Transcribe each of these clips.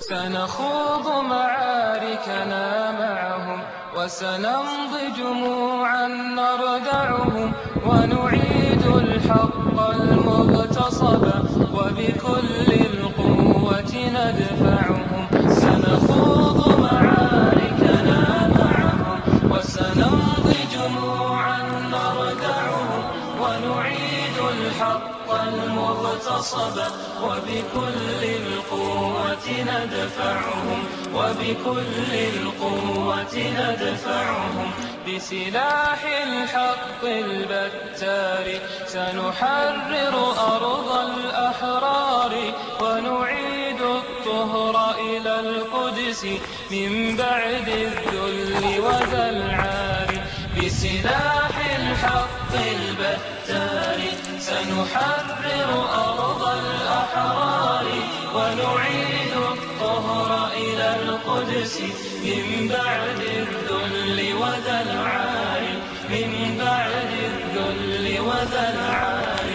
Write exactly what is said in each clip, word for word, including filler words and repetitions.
سنخوض معاركنا معهم وسنمضي جموعا نردعهم ونعيد الحق المغتصب وبكل القوة ندفعهم. سنخوض معاركنا معهم وسنمضي جموعا نردعهم ونعيد الحق المغتصب وبكل القوة ندفعهم وبكل القوة ندفعهم. بسلاح الحق البتار سنحرر أرض الأحرار ونعيد الطهر إلى القدس من بعد الذل وذا العار. بسلاح الحق البتار سنحرر أرض الأحرار ونعيد الطهر إلى القدس من بعد الذل وذا العار. من بعد الذل وذا العار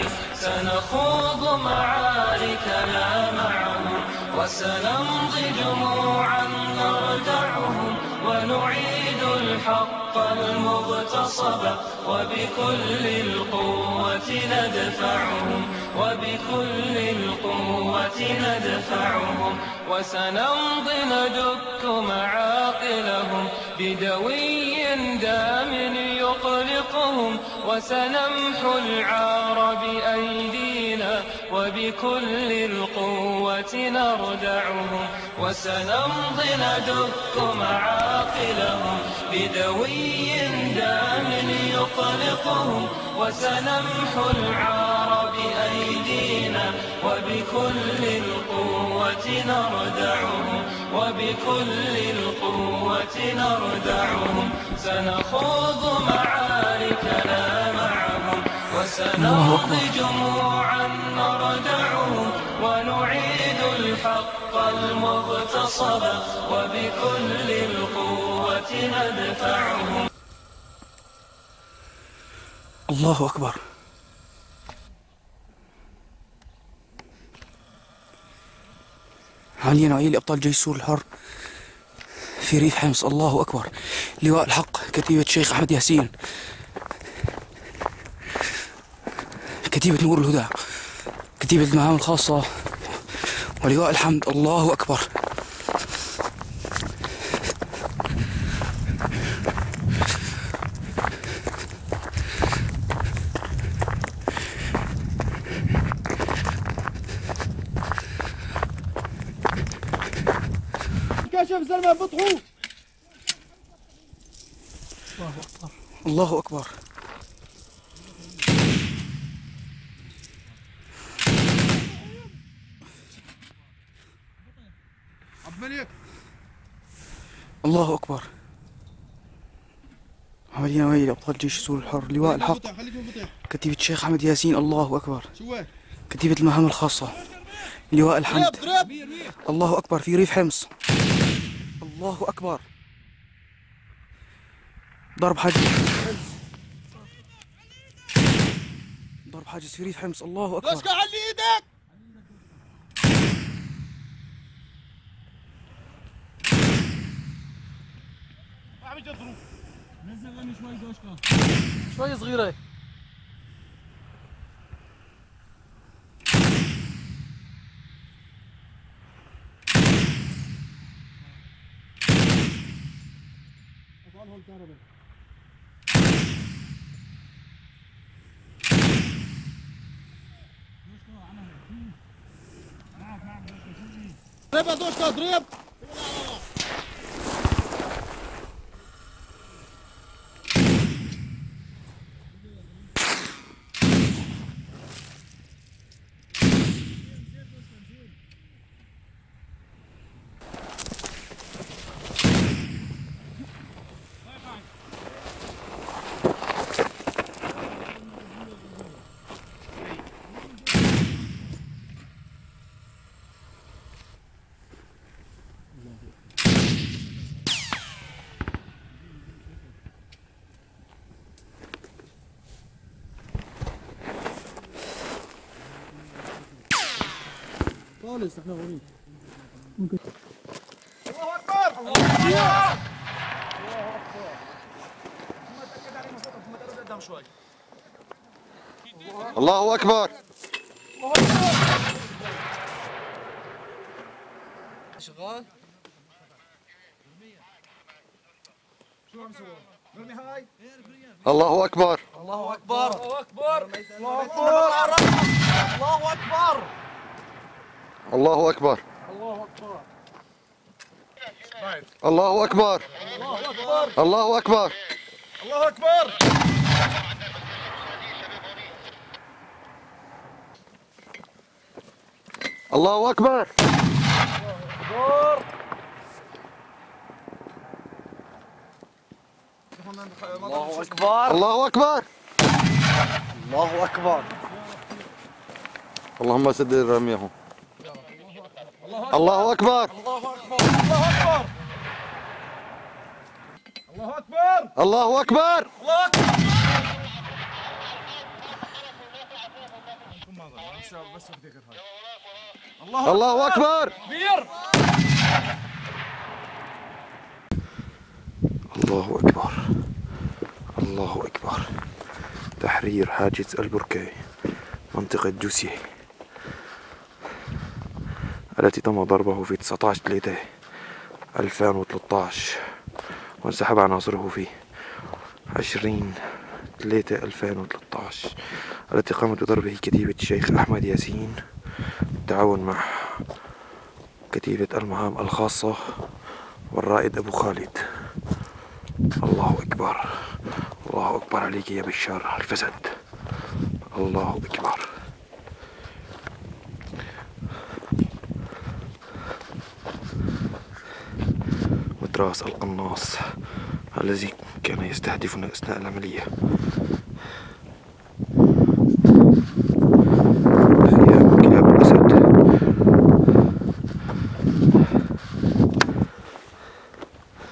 سنخوض معاركنا معهم وسنمضي جموعا نردعهم ونعيد الحق المغتصب وبكل القوة ندفعهم وبكل القوة ندفعهم. وسنمضي ندك معاقلهم بدوي دام يقلقهم وسنمحو العار بأيدينا وبكل القوة نردعهم. وسنمضي ندك معاقلهم بدوي دام يقلقهم وسنمحو العار بأيدينا وبكل القوة نردعهم وبكل القوة نردعهم. سنخوض معاركنا معهم وسنمضي جموعا نردعهم ونعيد الحق المغتصب وبكل القوة ندفعهم. الله أكبر. حاليا عائلة أبطال جيش سور الحر في ريف حمص. الله أكبر. لواء الحق كتيبة الشيخ أحمد ياسين، كتيبة نور الهدى، كتيبة المهام الخاصة ولواء الحمد. الله أكبر. كشف زلمه بطحوا. الله أكبر. الله أكبر. الله أكبر. عملية ويلي أبطال جيش سور الحر. لواء الحق كتيبة الشيخ أحمد ياسين. الله أكبر. كتيبة المهام الخاصة لواء الحمد. الله أكبر. في ريف حمص. الله أكبر. ضرب حاجز. ضرب حاجز في ريف حمص. الله أكبر. رشقة علي ايدك. عم يجدروا. نزل لنا شوي دوشكا. شوي صغيرة. ضرب يا دوشكا اضرب. خالص احنا غريب. الله أكبر. شغال. الله أكبر. الله أكبر. الله أكبر. الله أكبر. الله أكبر. الله أكبر. الله أكبر. الله أكبر. الله أكبر. الله أكبر. الله أكبر. الله أكبر. الله أكبر. اللهم سدد رميهم. الله أكبر. الله أكبر. الله أكبر. الله أكبر. الله أكبر. الله أكبر. كبير. الله أكبر. الله أكبر. تحرير حاجز البركة، منطقة جوسية، التي تم ضربه في تسعة عشر ثلاثة ألفين وثلاثة عشر، وانسحب عناصره في عشرين ثلاثة ألفين وثلاثة عشر، التي قامت بضربه كتيبة الشيخ أحمد ياسين بالتعاون مع كتيبة المهام الخاصة والرائد أبو خالد. الله أكبر. الله أكبر عليك يا بشار الفسد. الله أكبر. متراس القناص الذي كان يستهدفنا أثناء العملية. أيام كلاب الأسد.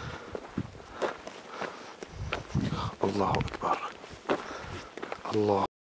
الله أكبر. الله